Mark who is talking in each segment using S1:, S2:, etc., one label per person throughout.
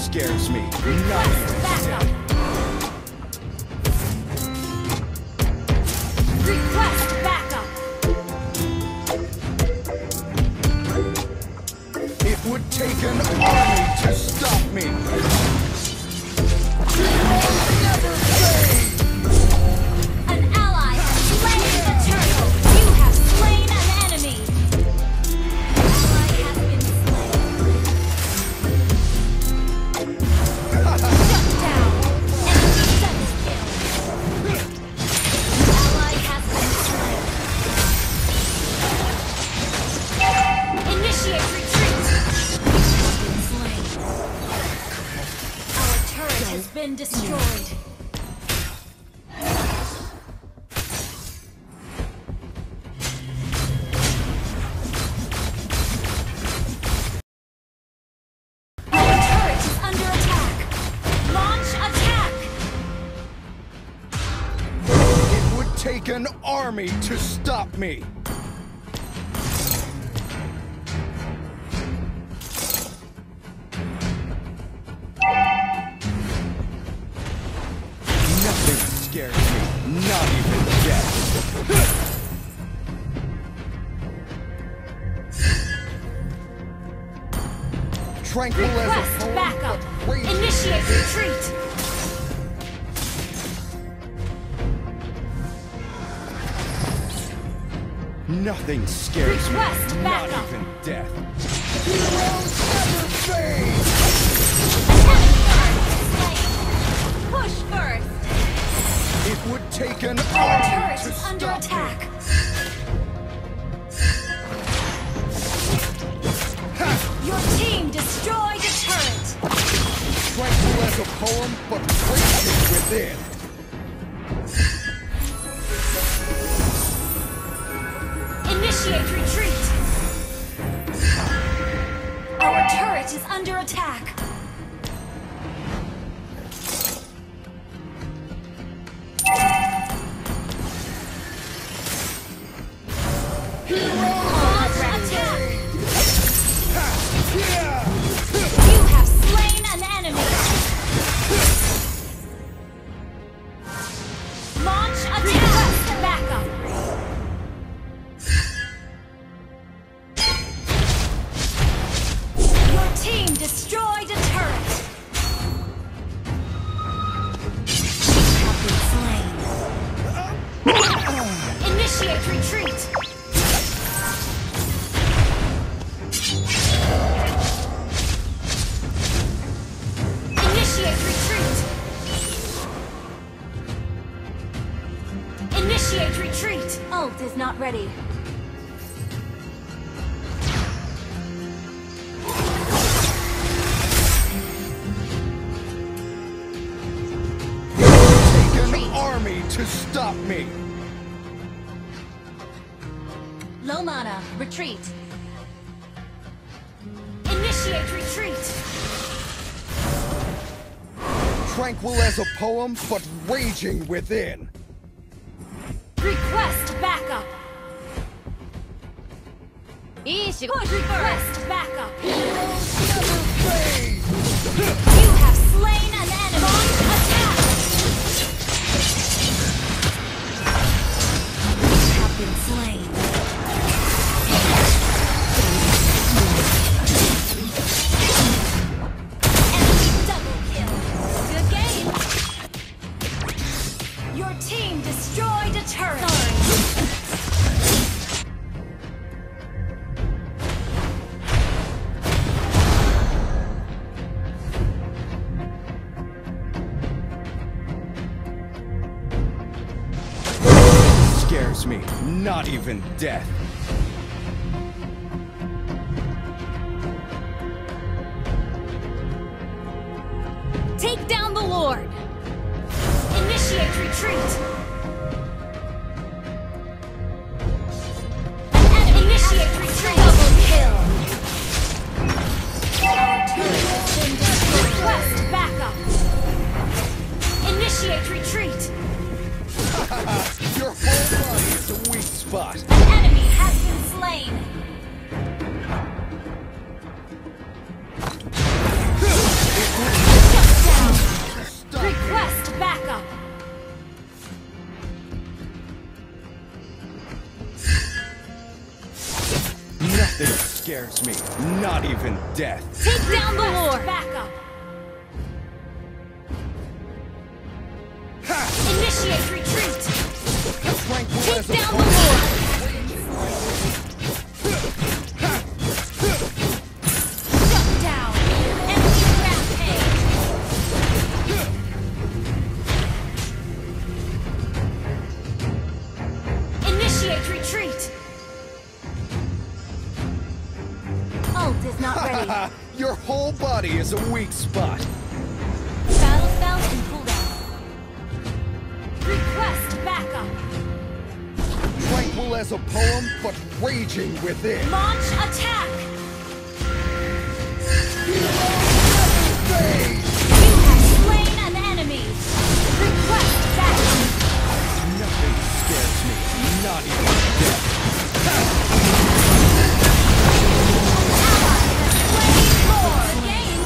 S1: scares me. Nothing.
S2: Request backup.
S1: It would take an army to stop me. Never fade.
S2: An ally has slain the turtle. You have slain an enemy. Ally has been slain. Shut down. Enemy double kill. Ally has been slain. Initiate retreat. Our turret has been destroyed. Our turret is under attack. Launch attack.
S1: It would take an army to stop me. Nothing scares me, not even death. Tranquil as a
S2: Request
S1: poem,
S2: backup.
S1: but raging.
S2: Initiate retreat.
S1: Nothing scares
S2: Request
S1: me,
S2: backup.
S1: not even death. Heroes never fade.
S2: Push first.
S1: It would take an
S2: Our
S1: army
S2: turret
S1: to
S2: is under
S1: stop
S2: attack. Your team destroyed a turret.
S1: Tranquil as a poem, but raging within.
S2: Initiate retreat. Our turret is under attack. Launch attack. You have slain an enemy. Launch attack. Backup. Your team destroyed a turret. Have been slain. Initiate retreat. Initiate retreat. Initiate retreat. Ult is not ready.
S1: Take an army to stop me.
S2: Low mana, retreat. Initiate retreat.
S1: Tranquil as a poem, but raging within.
S2: Request backup. Push request backup.
S1: Never fade.
S2: You have slain an enemy. Launch attack. You have been slain. Enemy double kill. Good game. Your team destroyed a turret.
S1: Scares me, not even death.
S2: Take down the Lord. Initiate retreat. Initiate retreat. Double kill. Our turret has been destroyed. Request backup. Initiate retreat.
S1: Your whole body is a weak spot.
S2: Enemy has been slain.
S1: It would scares me. Not even death.
S2: Take down the Lord! Back up! Initiate retreat!
S1: Tranquil
S2: Take
S1: as a
S2: down the
S1: poem.
S2: Lord! Shut down! Enemy rampage! Initiate retreat! Ult is not ready.
S1: Your whole body is a weak spot.
S2: Battle spell and cooldown. Request backup.
S1: Tranquil as a poem, but raging within.
S2: Launch attack.
S1: Fade!
S2: You have slain an enemy. Request backup.
S1: Nothing scares me. Not even death.
S2: Ally has slain Lord. Again.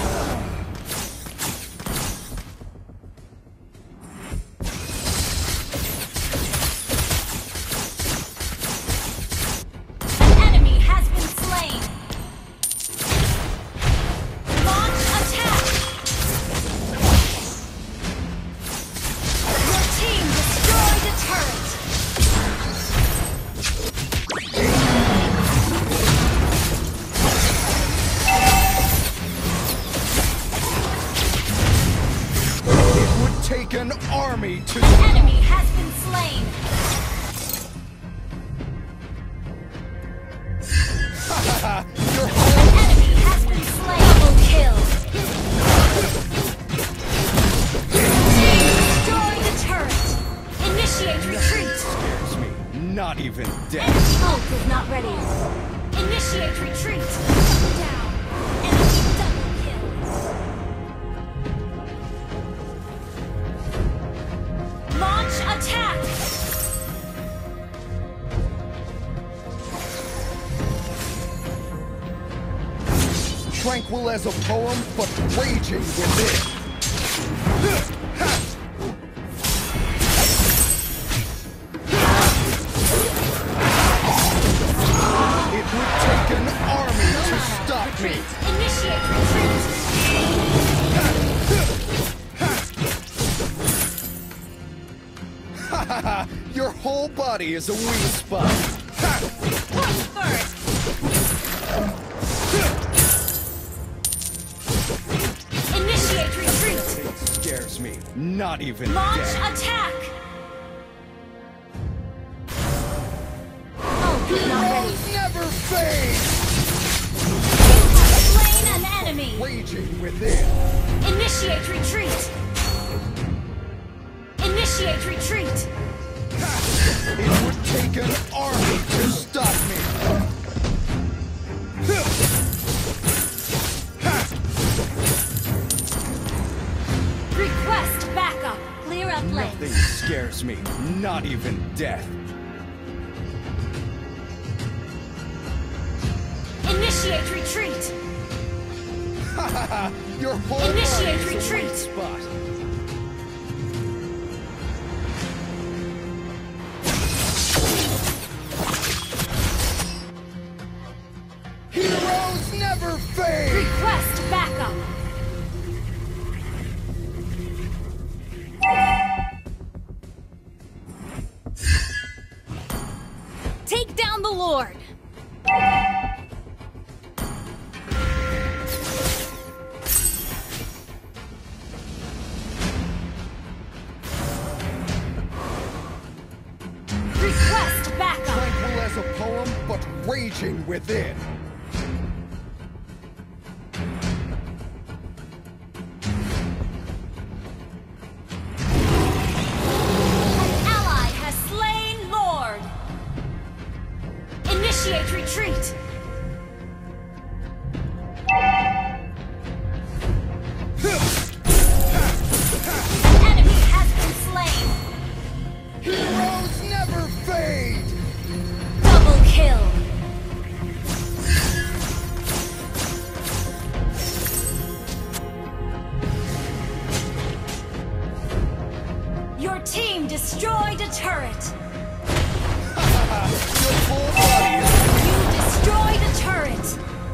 S2: An enemy has been slain. Launch attack. Your team destroyed a turret.
S1: It would take an army to...
S2: An enemy has been slain.
S1: Your
S2: An
S1: whole...
S2: enemy has been slain. Double kill. Destroy the turret. Initiate retreat.
S1: scares me. Not even death.
S2: Enemy ult is not ready. Initiate retreat. Down. Enemy double kill. Launch attack.
S1: Tranquil as a poem, but raging within. It would take an army to stop me.
S2: Retreat. Initiate retreat.
S1: Your whole body is a weak spot.
S2: Push first. Initiate retreat.
S1: It scares me. Not even
S2: Launch
S1: death.
S2: attack. Ult is not ready.
S1: Never fade.
S2: Slain an enemy.
S1: Raging within.
S2: Initiate retreat. Initiate retreat.
S1: It would take an army to stop me.
S2: Request backup. Clear up
S1: Nothing
S2: lane.
S1: scares me. Not even death.
S2: Initiate retreat.
S1: Your whole
S2: Initiate
S1: body is a
S2: retreat.
S1: weak spot. Heroes never fade.
S2: Request backup. Take down the Lord. Request backup.
S1: Tranquil as a poem, but raging within.
S2: An ally has slain Lord. Initiate retreat. An enemy has been slain.
S1: Heroes never fade.
S2: Double kill. Your team destroyed a turret.
S1: Your whole body is
S2: You destroyed a turret.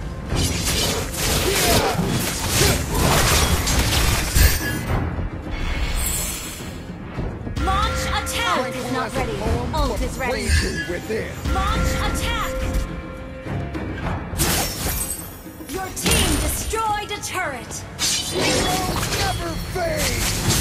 S2: is ready.
S1: raging within.
S2: Launch attack! Your team destroyed a turret.
S1: We will never fade!